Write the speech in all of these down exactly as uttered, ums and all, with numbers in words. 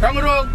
Ngodong urung.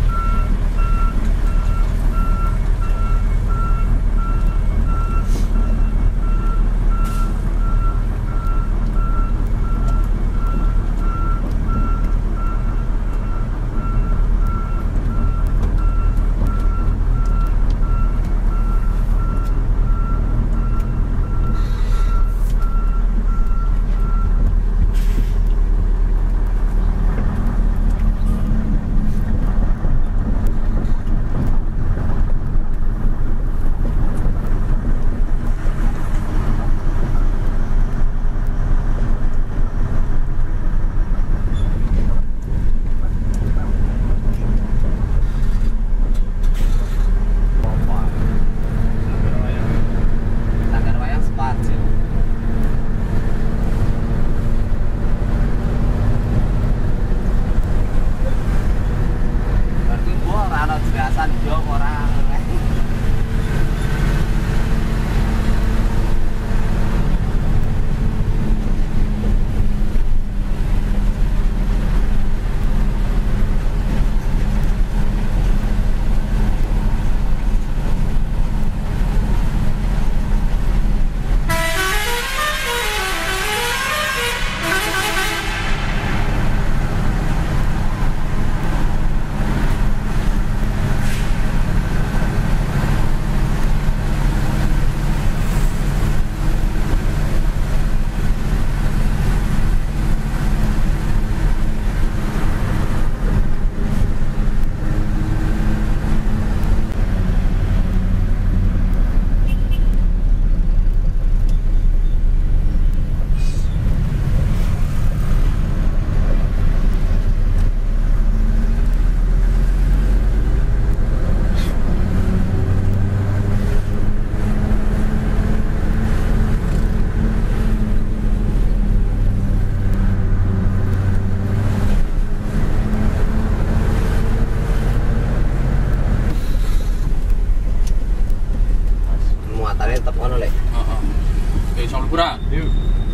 Tetap ono lek. Heeh. Oke, soal kurang. Yuk.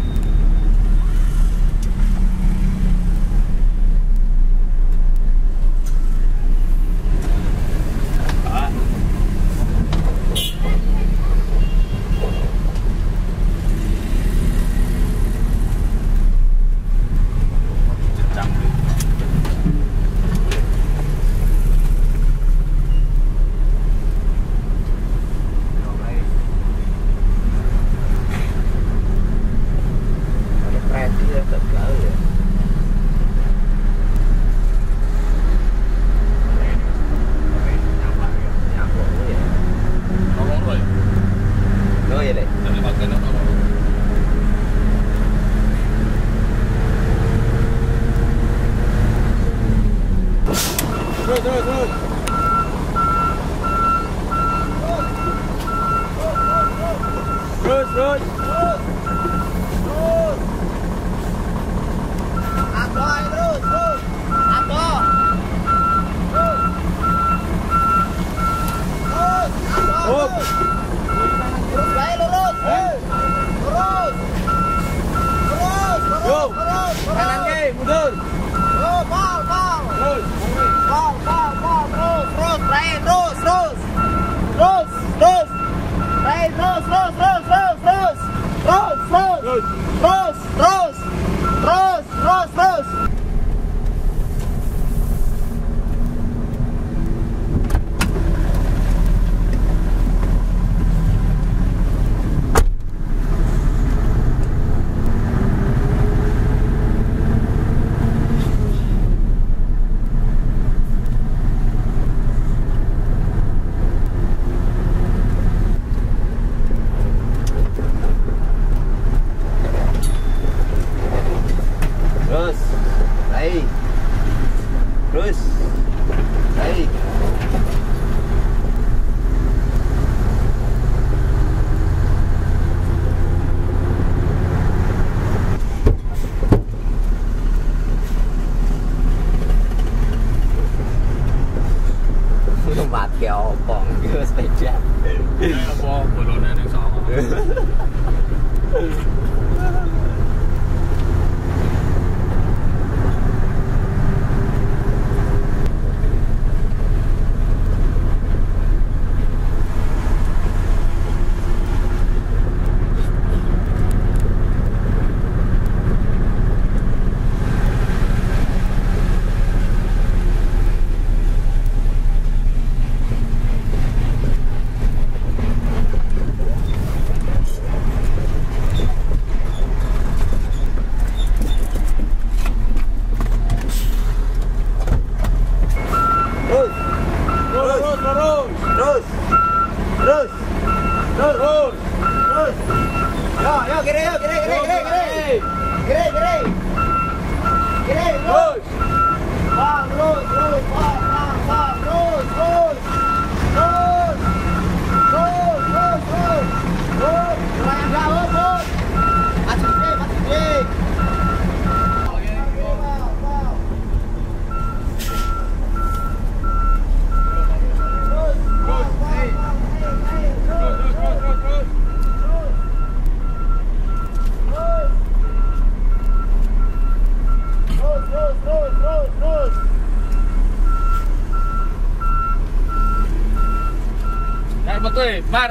Terus, terus, terus. Terus, terus. Terus. Aboy, terus, terus. Aboy. Terus. Terus. Aboy. Terus, baik, lurus. Lurus. Lurus, lurus, lurus. Kanan ke, mundur. Oh, bal, bal. Terus. Bal, bal, bal. Terus, terus, baik, terus, terus. Terus, terus. Baik, terus, terus, terus, terus, terus. Terus, terus. Terus, terus. Terus, terus, terus. Terus, naik. Terus, naik. Mati opong ke sepeda. Apa bolone ning sawah. Terus. Terus. Terus. Terus. Yo, yo, kiri, yo, kiri, kiri, kiri, kiri. Kiri, kiri. Kiri, terus. Bang, terus, terus, bang, bang, bang, terus, terus. Terus. Terus, terus, terus. Terus. Kurang jauh, terus. Masih gede, masih gede. Betul, Mar.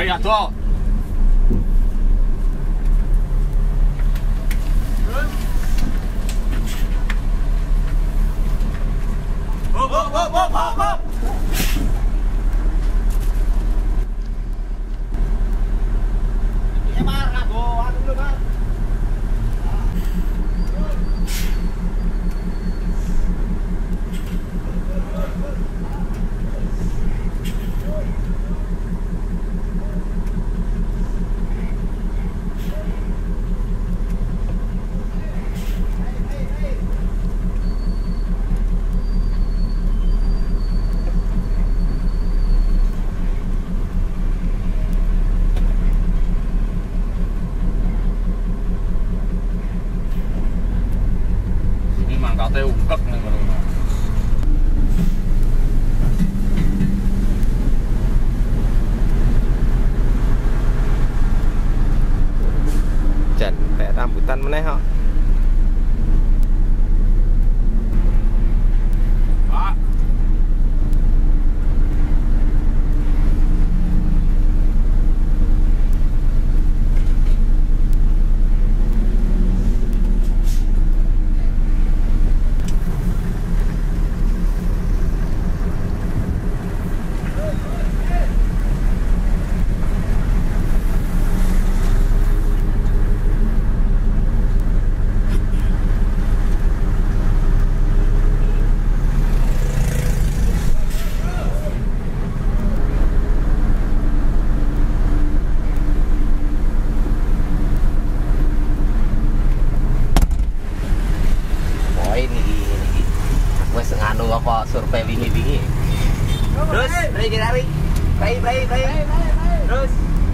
ya toh. Hop hop hop hop hop hop. Ini Mar, kago, anu dulu Mar. Mangkate ukek ning ngono. Jan, kayak rambutan meneh kok. Pak. Apa survei wingi-wingi. Terus, beri kita beri. Beri, beri, beri. Terus.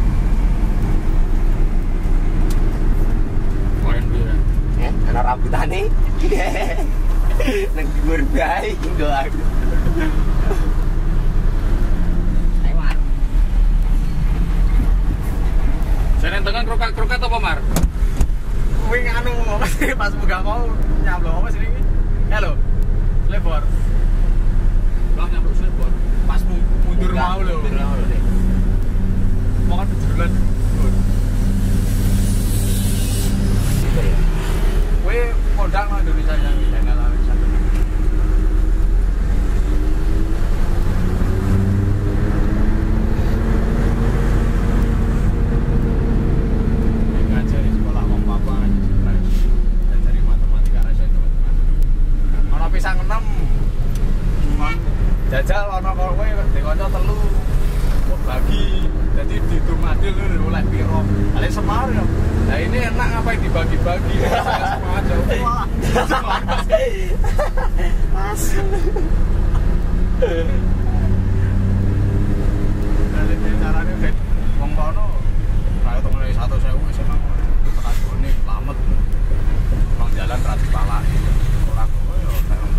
Main biru. Eh, ana rambutane. Nang dhuwur bae nggo aku. Ayo Mar. Jeneng tengah krokat-krokat apa Mar? Wing anu pas buka mau nyablok apa sih ini? Halo. Lebor. Lah nyampe Sleepor. Pas mundur mau lho. Mundur mau lho. Mau kan berjalan. Gitu ya. Kowe kondang nang Indonesia yang channel satu. Ngajari sekolah wong papa ngajari matematika rasa teman-teman. Ana pisang enam. Jajal ana kowe di kanca telu. Kok bagi. Jadi dihitung adil oleh piro. Ale semar ya. Nah ini enak ngapain dibagi-bagi. Semua aja. Wah. Mas. Dari carane vet wong kono kaya temen satu sewu wis emang petagone lamet. Wong jalan ra dipalaki. Ora kok yo terong.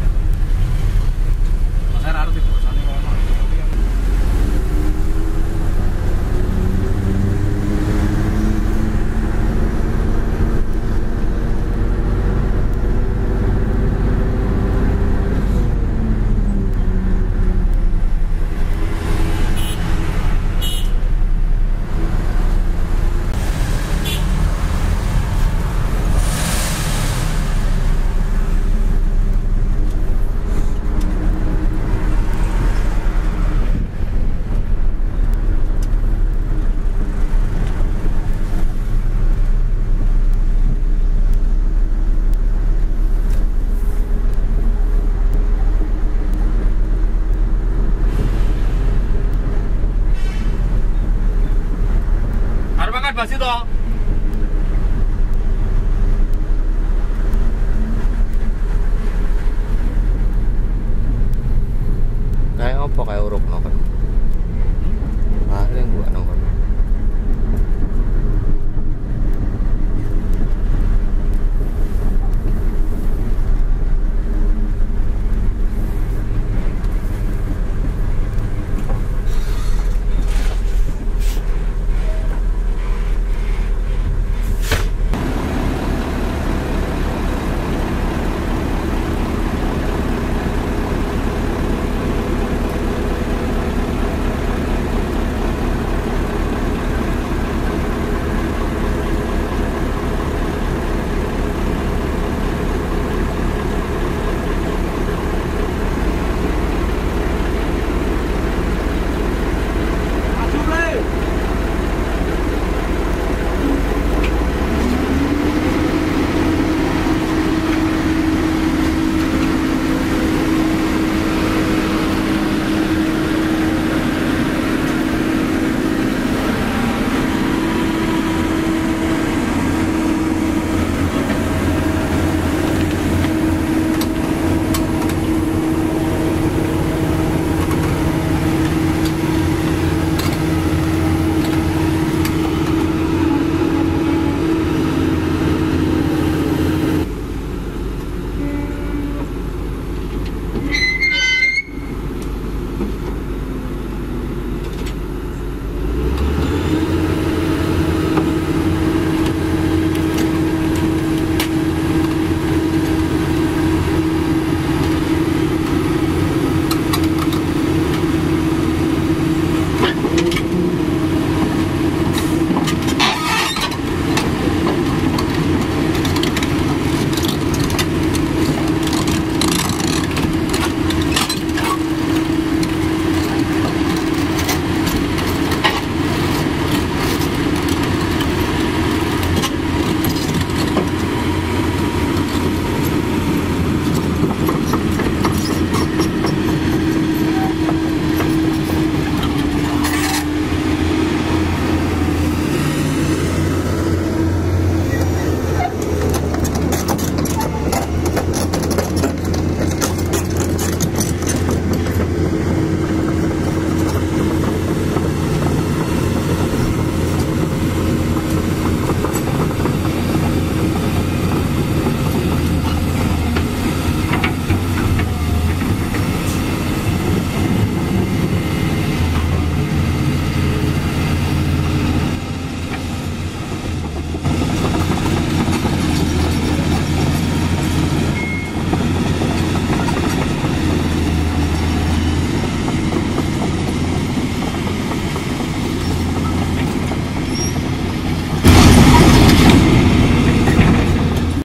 Mas harus dibosani ngono. Arep makan basi toh?